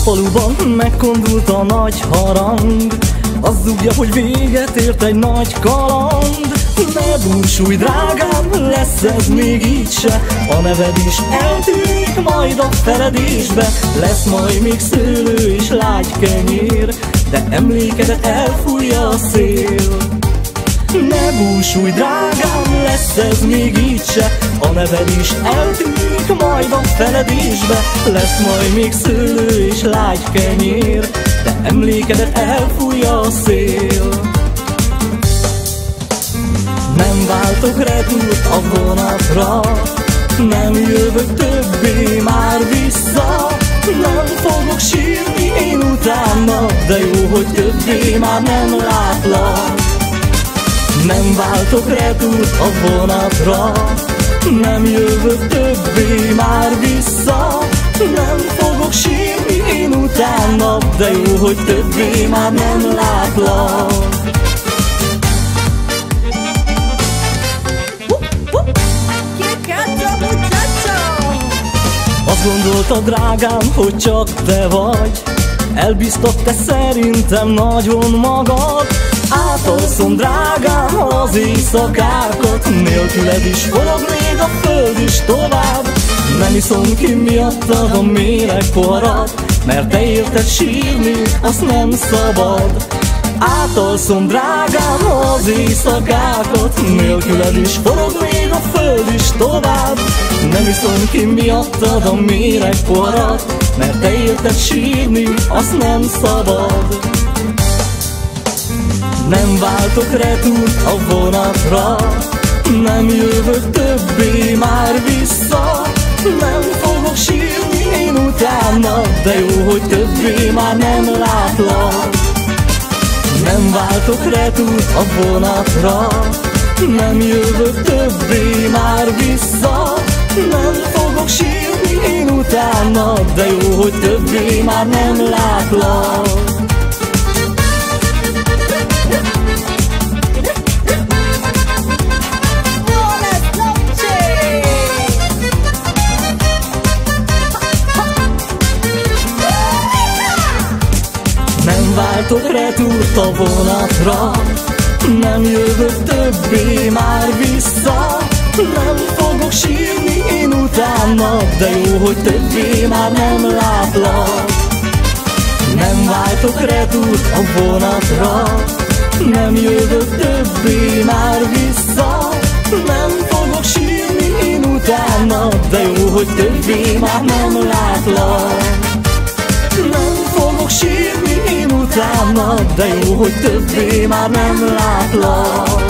faluban megkondult a nagy harang, az dugja, hogy véget ért egy nagy kaland. Ne búsulj, drágám, lesz ez még így se, a neved is eltűnik majd a feledésbe. Lesz majd még szőlő és lágy kenyér, de emlékedet elfújja a szél. Ne búsulj, drágám, lesz ez még így se, a neved is eltűnik majd a feledésbe. Lesz majd még szőlő és lágy kenyér, de emlékedet elfújja a szél. Nem váltok retúrt a vonatra, nem jövök többé már vissza. Nem fogok sírni én utána, de jó, hogy többé már nem látlak. Nem váltok retúrt a vonatra, nem jövök többé már vissza. Nem fogok sírni én utána, de jó, hogy többé már nem látlak. Azt gondoltad, drágám, hogy csak te vagy, elbíztad te szerintem nagyon magad. Átalszom, drágám, az éjszakákat, nélküled is forog még a föld is tovább. Nem iszom ki miattad a méreg poharat, mert te érted sírni, azt nem szabad. Átalszom, drágám, az éjszakákat, nélküled is forog még a föld is tovább. Nem iszom ki miattad a méreg poharat, mert te érted sírni, azt nem szabad. Nem váltok retúrt a vonatra, nem jövök többé már vissza. Nem fogok sírni én utána, de jó, hogy többé már nem látlak. Nem váltok retúrt a vonatra, nem jövök többé már vissza. Nem fogok sírni én utána, de jó, hogy többé már nem látlak. Nem váltok retúrt a vonatra, nem jövök többé már vissza. Nem fogok sírni én utána, de jó, hogy többé már nem látlak. Nem váltok retúrt a vonatra, nem jövök többé már vissza. Nem fogok sírni én utána, de jó, hogy többé már nem látlak. Nem fogok sírni én utána, de jó, hogy többé már nem látlak.